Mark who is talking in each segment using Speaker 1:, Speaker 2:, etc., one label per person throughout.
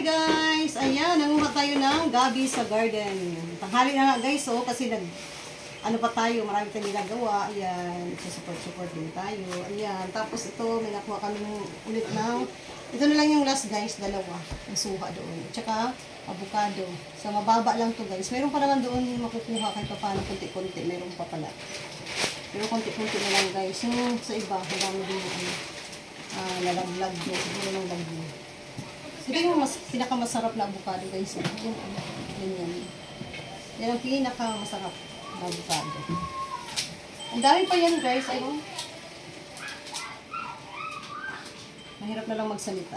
Speaker 1: guys! Ayan, nanguha tayo ng gabi sa garden. Tanghali na nga guys, oh, kasi ano pa tayo, marami tayong ginagawa. Ayan, support din tayo. Ayan, tapos ito, may nakuha kami ulit ng, ito na lang yung last guys, dalawa. Ang suha doon. Tsaka, avocado. So, mababa lang to guys. Meron pa naman doon makukuha kahit pa paano, konti-konti. Meron pa pala. Pero konti-konti na lang guys. Yung sa iba, marami din yung nalaglag mo. Siguro ng laglag. Ito yung pinakamasarap na avocado guys. Ganyan. Yan ang pinakamasarap na avocado. Ang dami pa yan guys. Ayun. Mahirap na lang magsalita.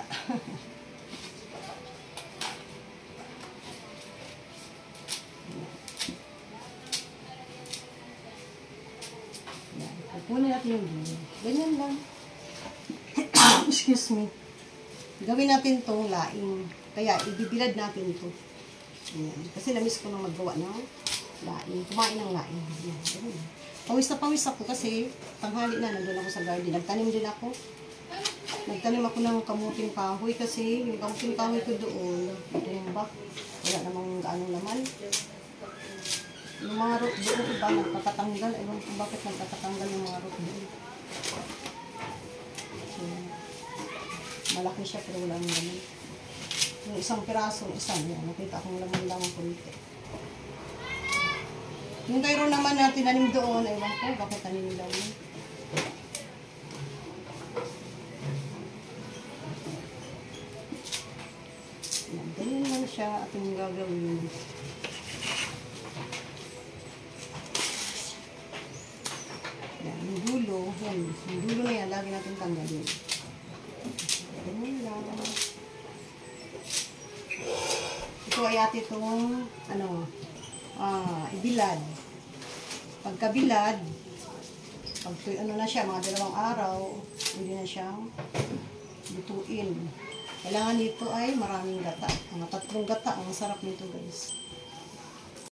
Speaker 1: Pupunin natin yung ganyan. Ganyan lang. Excuse me. Gawin natin itong laing. Kaya, ibibilad natin ito. Ayan. Kasi namiss ko nang maggawa ng laing. Kumain ng laing. Ayan. Pawis na pawis ako kasi tanghali na, nandun ako sa garden. Nagtanim din ako. Nagtanim ako ng kamuting kahoy kasi yung kamuting kahoy ko doon, ito yung back. Wala namang gaanong laman. Yung mga root doon, iba, nagkakatanggal. Ewan kung bakit nagkakatanggal yung mga root doon. Malaki siya pero wala nang laman. Yung isang piraso, yan. Nakita akong laman-laman kunti. Yung kairo naman na tinanim doon, ewan ko, bakit tanim daw yun. Ganyan lang siya ating gagawin. Yan, yung dulo. Yan, yung dulo na yan, lagi natin tanggalin. Ganyan lang. Ito ay ate itong, ibilad. Pagkabilad, na siya, mga 2 araw, hindi na siyang lutuin. Kailangan nito ay maraming gata. Mga 3 gata, ang sarap nito guys.